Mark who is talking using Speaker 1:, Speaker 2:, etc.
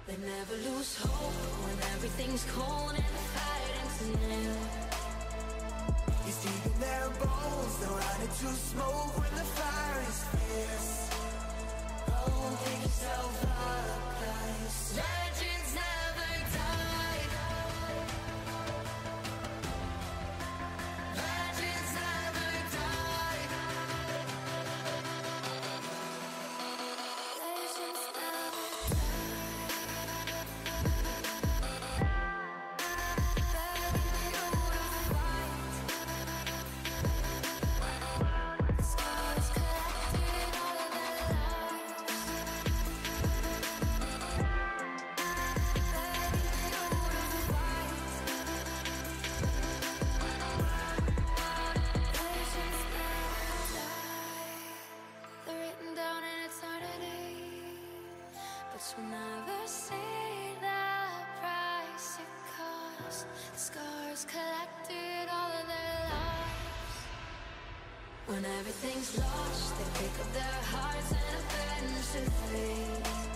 Speaker 1: They never lose hope when everything's cold and the fighting's near.
Speaker 2: It's deep in their bones, they're running to smoke when the fire is fierce.
Speaker 1: Oh, pick yourself up, guys. Legends never die. Legends never die. Legends never you'll never see the price it cost. The scars collected all of their lives. When everything's lost, they pick up their hearts and avenge defeat.